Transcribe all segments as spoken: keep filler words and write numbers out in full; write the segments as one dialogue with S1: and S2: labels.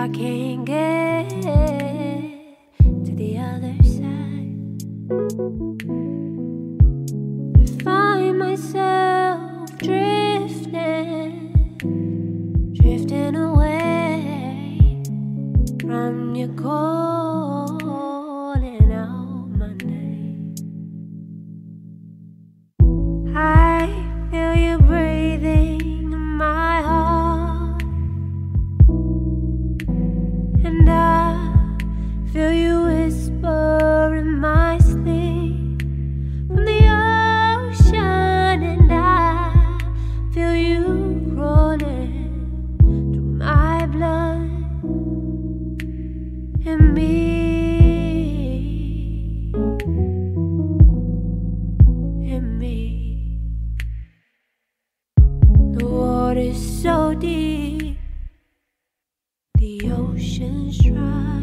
S1: can't get to the other side. I find myself drifting, drifting away from your calling out my name. I feel you breathing in my heart, and I feel you whisper in my sleep from the ocean, and I feel you crawling through my blood and me, and me. The water's so deep, the ocean's dry.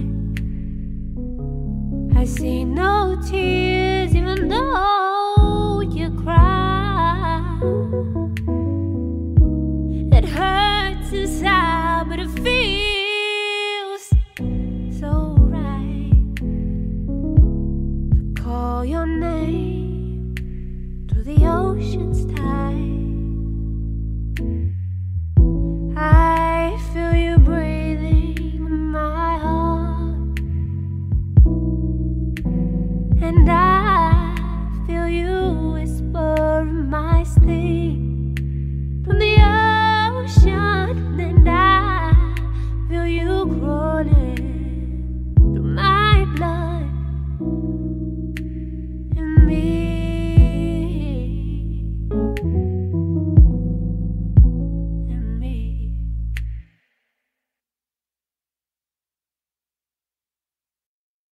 S1: I see no tears even though you cry. It hurts inside, but it feels